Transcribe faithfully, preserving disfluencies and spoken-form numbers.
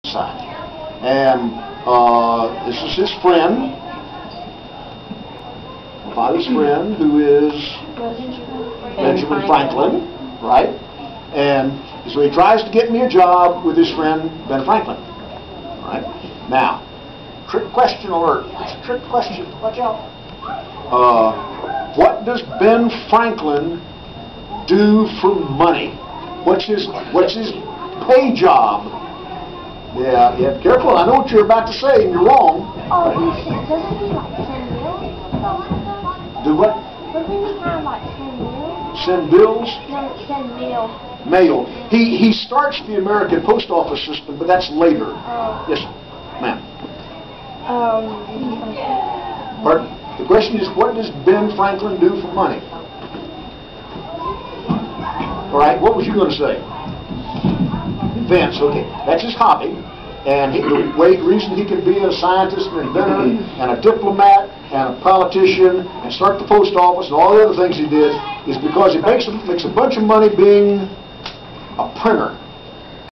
side. And uh, this is his friend, my father's friend, who is Benjamin Franklin, right? And so he tries to get me a job with his friend Ben Franklin, right? Now, trick question alert. It's a trick question. Watch out. Uh, what does Ben Franklin do for money? What's his What's his pay job? Yeah, yeah. Be careful. I know what you're about to say, and you're wrong. Oh, he should, doesn't he like send mail? Do what? Doesn't he kind of like send mail? Send bills? No, send mail. Mail. He he starts the American post office system, but that's later. Oh. Yes, ma'am. Um. Pardon? The question is, what does Ben Franklin do for money? All right. What was you going to say? Invents. Okay. That's his hobby, and he, the way, the reason he can be a scientist, an inventor, and a diplomat, and a politician, and start the post office, and all the other things he did, is because he makes makes a bunch of money being a printer.